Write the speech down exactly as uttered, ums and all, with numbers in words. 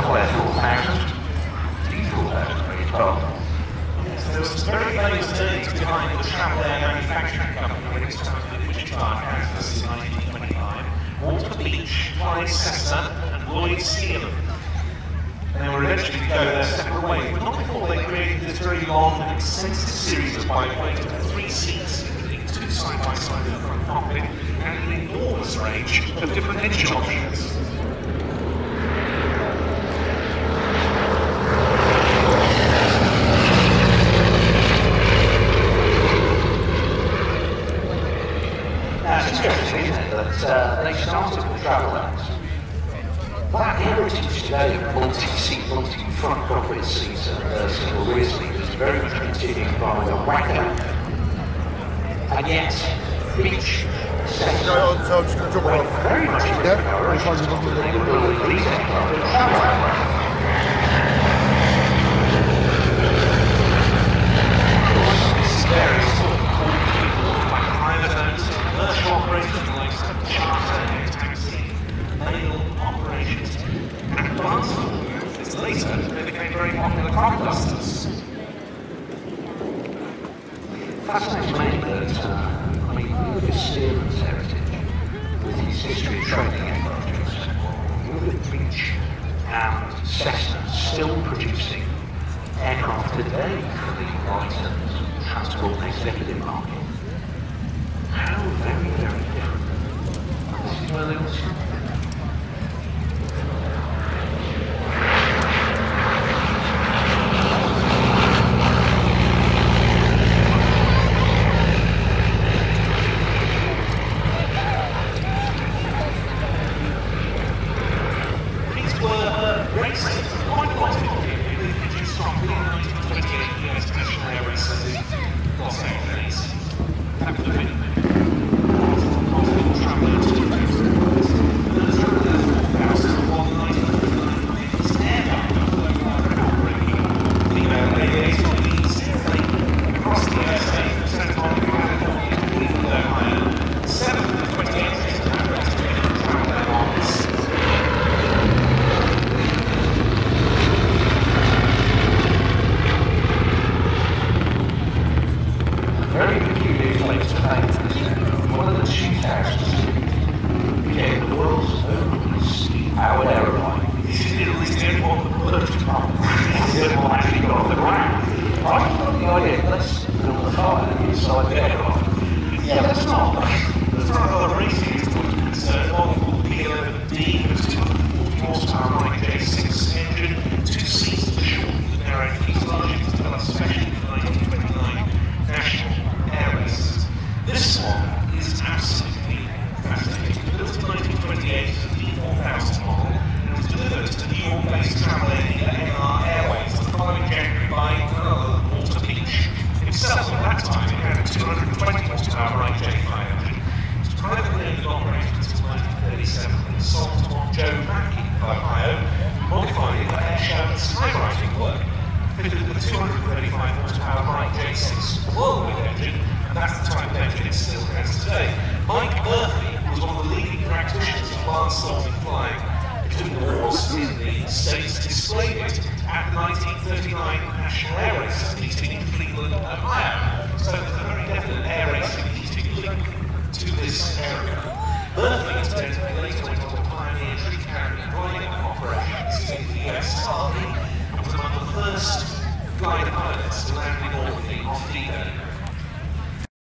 Square four thousand, D four thousand, beg your pardon. Yes, there was some very famous names behind the Travel Air Manufacturing Company when it started in Wichita, Kansas in nineteen twenty-five. Walter Beach, Clyde Cessna, and Lloyd Steele. And they were eventually to go their separate ways, but not before they created this very long and extensive series of biplanes with three seats, including two side by side in the front cockpit, and an enormous range of different engine options. Now it's interesting, isn't it, that uh, they started with travel lanes. That heritage today of multi-seat, multi-front cockpit seats and uh, single rear seat is very much continued by the Wacker. And yet, Beach says No, so I'm just going to drop it off. very much in Yeah, power, I'm trying to and do they were building these aircraft in travel lanes. This is various sort of people like private owners, commercial operations like charter, air taxi, mail operations, and advanced later they became very popular crop dusters. Fascinates me that, uh, I mean, look at Stearman's heritage with his history of training aircraft during the Second World War. Look at Beach and Cessna still producing aircraft today for the light and transport and executive market. How very, very different. And this is where they all start. Very peculiar place to paint this. One of the two thousands became the world's only steam-powered aeroplane. This is the airport that blew up. This airplane actually got off the ground. I thought the idea, let's build a fire inside the aircraft. Yeah, let's not. As far as other racing is concerned, one called the B eleven D was two hundred forty horsepower Wright J six engine, two seats to shorten the narrow fuselage, developed specially for nineteen twenty-nine national air races. This one is absolutely fascinating. Built in nineteen twenty-eight as a D four thousand model, and was delivered to New York-based Travel Air Airways the following January by none other than Walter Beach himself. At that time, it had a two hundred twenty horsepower Wright J five engine. It was privately owned and operated until nineteen thirty-seven, and was sold to one Joe Mackey of Ohio, who modified it for air show and skywriting work. Fitted with a two hundred thirty-five horsepower Wright J six whirlwind engine, and that's the type of engine it still has today. Mike Murphy was one of the leading practitioners of advanced solving flying between the wars in the States, displayed it at the nineteen thirty-nine National Air Race meeting in Cleveland, Ohio. So there's a very definite air racing heating link to this area. Murphy, incidentally, later went on to pioneer tree carrying and gliding operations in the U S Army, and was among the first flying pilots to land in Normandy on D-Day.